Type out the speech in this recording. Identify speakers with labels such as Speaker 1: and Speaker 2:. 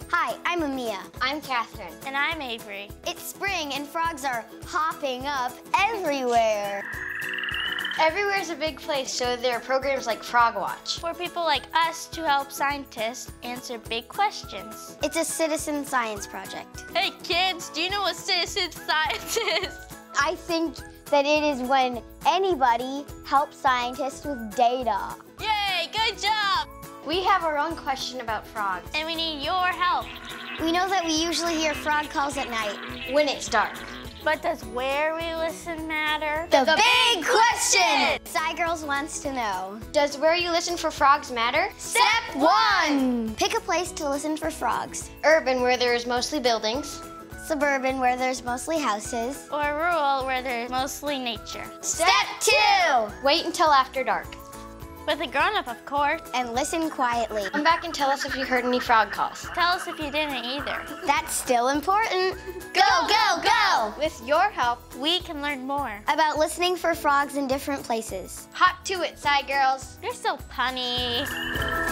Speaker 1: Hi, I'm Ameya.
Speaker 2: I'm Catherine.
Speaker 3: And I'm Avery.
Speaker 1: It's spring and frogs are hopping up everywhere.
Speaker 2: Everywhere is a big place, so there are programs like FrogWatch.
Speaker 3: For people like us to help scientists answer big questions.
Speaker 1: It's a citizen science project.
Speaker 3: Hey kids, do you know what citizen science is?
Speaker 1: I think that it is when anybody helps scientists with data.
Speaker 3: Yay, good job!
Speaker 2: We have our own question about frogs.
Speaker 3: And we need your help.
Speaker 1: We know that we usually hear frog calls at night.
Speaker 2: When it's dark.
Speaker 3: But does where we listen matter?
Speaker 1: The big question! SciGirls wants to know.
Speaker 2: Does where you listen for frogs matter?
Speaker 1: Step 1! Pick a place to listen for frogs.
Speaker 2: Urban, where there is mostly buildings.
Speaker 1: Suburban, where there's mostly houses.
Speaker 3: Or rural, where there's mostly nature.
Speaker 1: Step 2!
Speaker 2: Wait until after dark.
Speaker 3: With a grown-up, of course.
Speaker 1: And listen quietly.
Speaker 2: Come back and tell us if you heard any frog calls.
Speaker 3: Tell us if you didn't either.
Speaker 1: That's still important. Go, go, go!
Speaker 2: With your help,
Speaker 3: we can learn more.
Speaker 1: About listening for frogs in different places.
Speaker 2: hop to it, SciGirls.
Speaker 3: You're so punny.